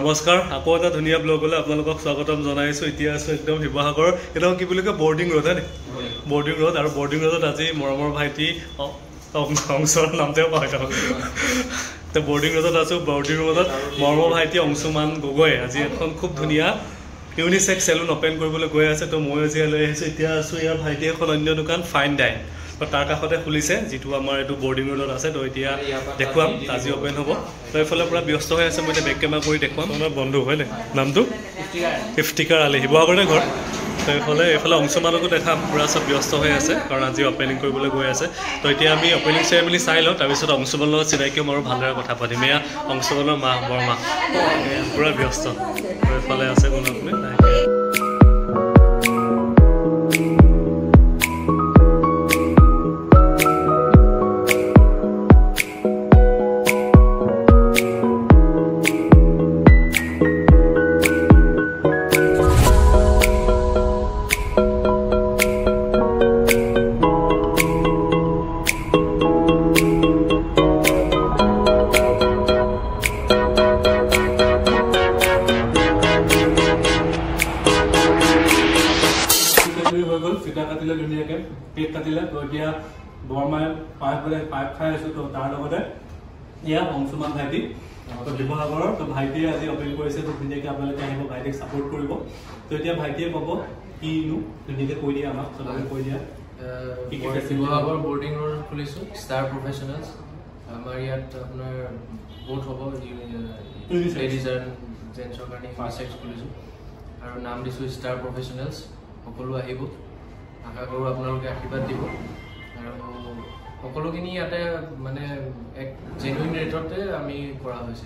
নমস্কাৰ আকৌ এটা ধুনীয়া ব্লগলৈ আপোনালোকক স্বাগতম জনাইছো এতিয়া আছো একদম শিৱসাগৰ এটা কি বুলি কয় বৰ্ডিং ৰোড হয় বৰ্ডিং ৰোড আৰু বৰ্ডিং ৰোডত আজি মৰমৰ ভাইটি অংশৰ নামতে পাই থাকো তো বৰ্ডিং ৰোডত আছো বৰ্ডিং ৰোডত মৰমৰ ভাইটি অংশুমান গগৈ আজি এখন খুব ধুনীয়া ইউনিসেক্স সেলুন ওপেন কৰিবলৈ গৈ আছে তো মই আজি লৈ আহিছো এতিয়া আছো ইয়াৰ ভাইটি এখন অন্য দোকান ফাইন ডাইন তো তাৰ কাষতে খুলিছে যেটো আমাৰ এটো বৰ্ডিং ৰোডত আছে তো এতিয়া দেখুৱাম আজি ওপেন হ'ব তো এফালে পুৰা ব্যস্ত হৈ আছে মই বেক কেমেৰা কৰি দেখুৱাম আমাৰ বন্ধু হয় নে নামটো ইফতিকাৰ আলী শিৱসাগৰতে ঘৰ তো এফালে অংশমানকো দেখাম পুৰা সব ব্যস্ত হৈ আছে কাৰণ আজি ওপেনিং কৰিবলৈ গৈ আছে তো এতিয়া আমি ওপেনিং চেৰেমনি চাই লওঁ তাৰপিছত অংশমানৰ লগত চিনাকি মোৰ ভালদৰে কথা পাতিম এয়া অংশমানৰ মা বৰমা পুৰা ব্যস্ত তো এফালে আছে কোনো আপুনি पेट काटिले तो এতিয়া বৰমাই পাইপ খাই আছো তো তাৰ লগতে ইয়া অংশুমান ভাইটি তো শিৱসাগৰৰ তো ভাইটিয়ে আজি ওপেন কৰিছে তো ধুনীয়াকৈ আপোনালোকে আহিব ভাইটিক সাপোৰ্ট কৰিব তো এতিয়া ভাইটিয়ে ক'ব কিনো ধুনীয়াকৈ কৈ দিয়া আমাক চলাবলৈ কৈ দিয়া শিৱসাগৰ বৰ্ডিং ৰোড খুলিছো ষ্টাৰ প্ৰফেচনেলছ আমাৰ ইয়াত আপোনাৰ বহুত হ'ব লেডিজ এণ্ড জেন্টছৰ কাৰণে ইউনিসেক্স খুলিছো আৰু নাম দিছো ষ্টাৰ প্ৰফেচনেলছ সকলো আহিব আশা কৰো আপোনালোকে আশীৰ্বাদ দিব আৰু সকলোখিনি ইয়াতে মানে এক জেনুইন ৰেটতে আমি কৰা হৈছে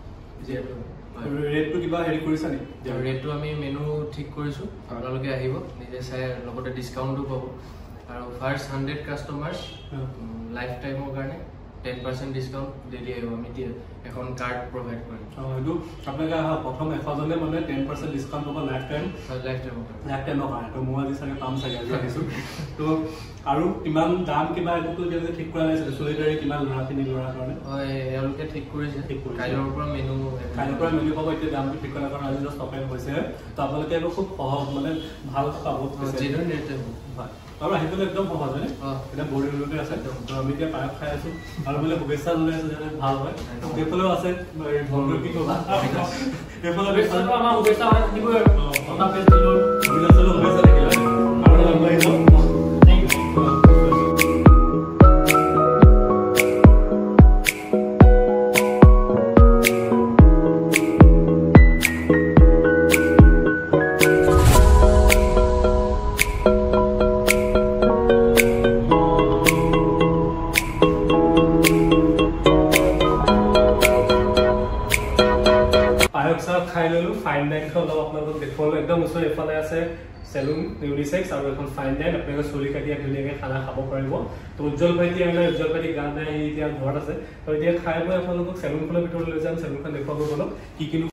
ৰেটটো কিবা হেৰি কৰিছা নি ৰেটটো আমি মেনু ঠিক কৰিছো আপোনালোকে আহিব নিজে চাই লগতে ডিসকাউন্টটো পাব আৰু ফাৰ্স্ট 100 কাস্টমাৰ্স লাইফ টাইমৰ কাৰণে 10% ডিসকাউন্ট দিলি আহিব আমি এখন কাৰ্ড প্ৰভাইড কৰিম এটো আপোনালোকে প্ৰথম 100 জনে মানে 10% ডিসকাউন্ট পাব লাইফ টাইমৰ কাৰণে তো মই আজি চাগে পাম চাগে আজি আহিছো তো আৰু কিমান দাম কিবা এটো যে ঠিক কৰা নাই সলিডাৰি কিমান লৰা তিনি লৰা কাৰণে হয় এওঁলোকে ঠিক কৰিছে কাইলৰ পৰা মেনু পাব এতিয়া দামটো ঠিক কৰা কাৰণ আজি জাস্ট ওপেন হৈছে তো আপোনালোকে এটো খুব সহজ মানে ভাল পাব জেনুইন ৰেটে হয় আৰু আহিবলৈ একদম সহজ হয় এটা বৰ্ডিং ৰোডে আছে তো আমি এতিয়া পাইপ খাই আছো আৰু বোলে শুভেচ্ছা জনাই আছে যে ভাল হয় তো এইফালেও আছে বন্ধু কি কবা এইফালে আমাৰ শুভেচ্ছা হয় দিব কথা পেজ দিলৰ শুভেচ্ছা থাকিলে আৰু লম্বাই যাও খাই ললো ফাইন ডাইন খন আপোনালোকক দেখুৱালো একদম ওচৰ এফালে আছে সেলুন ইউনিসেক্স আৰু এখন ফাইন ডাইন আপোনালোকে চলি কাটিয়া ধুনীয়াকৈ খানা খাব পাৰিব তো উজ্জ্বল ভাইটি আহিলে উজ্জ্বল ভাইটি গান নাই এতিয়া ঘৰত আছে তো এতিয়া খাই বৈ আপোনালোকক সেলুনখনৰ ভিতৰলৈ লৈ যাম সেলুনখন দেখুৱাব গ'লো কি কিনো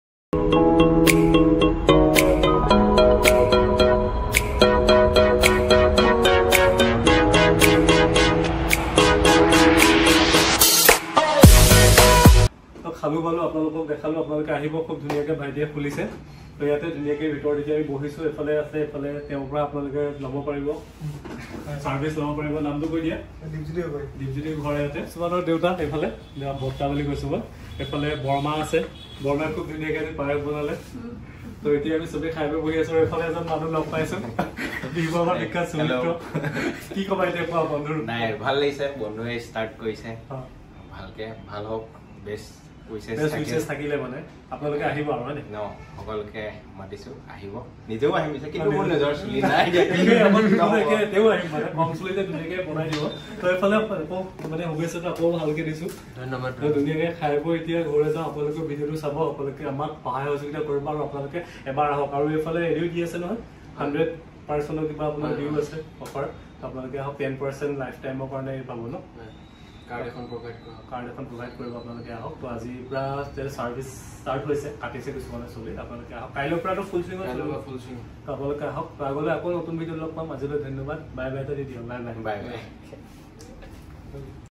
খালো ভালো আপোনালোকক দেখালো আপোনালোকে আহিব খুব ধুনীয়াকৈ ভাইটিয়ে খুলিছে তো ইয়াতে ধুনীয়াকৈ ভিতৰত এতিয়া আমি বহিছো এফালে আছে এফালে তেওঁৰ পৰা আপোনালোকে ল'ব পাৰিব সাৰ্ভিস ল'ব পাৰিব নামটো কৈ দিয়া দীপজ্যোতি ঘৰ ইয়াতে সুমানৰ দেউতা এফালে বৰ্তা বুলি কৈছো মই এফালে বৰমা আছে বৰমাই খুব ধুনীয়াকৈ পায়স বনালে তো এতিয়া আমি চবে খাই বহি আছো এফালে এজন মানুহ লগ পাইছো বিবাহৰ বিকাশ চৰিত্ৰ কি কবা এতিয়া কোৱা বন্ধু নাই ভাল লাগিছে বন্ধুৱে ষ্টাৰ্ট কৰিছে ভালকে ভাল হওক বেষ্ট উইচেছ থাকিলে মানে আপোনালোকে আহিব আৰু হয় ন সকলোকে মাতিছো আহিব নিজেও আহিম কিন্তু মোৰ নিজৰ চুলি নাই তেও আহিম মানে কম চুলিতে ধুনীয়াকৈ বনাই দিব তো এফালে মানে শুভেচ্ছাটো আকৌ ভালকে দিছো ধন্যবাদ ধুনীয়াকৈ খাই বৈ এতিয়া ঘৰলৈ যাওঁ আপোনালোকে ভিডিঅ'টো চাব আপোনালোকে আমাক সহায় সহযোগিতা কৰিব আৰু আপোনালোকে এবাৰ আহক আৰু এইফালে হেৰিও দি আছে নহয় 100% কিবা আপোনাৰ ডিউ আছে অফাৰ আপোনালোকে আহক 10% লাইফ টাইমৰ কাৰণে পাব ন कार्ड এখন প্রোভাইড কৰিব আপোনালোকে আহক তো আজি পুৰা সার্ভিস স্টার্ট হৈছে কাটিছে কিছুমানে চলি আপোনালোকে আহক কাইলৰ পৰাটো ফুল সুইং আপোনালোকে আহক আগলৈ আকৌ নতুন ভিডিঅ' লগ পাম আজিলৈ ধন্যবাদ বাই বাই দি দিওঁ বাই বাই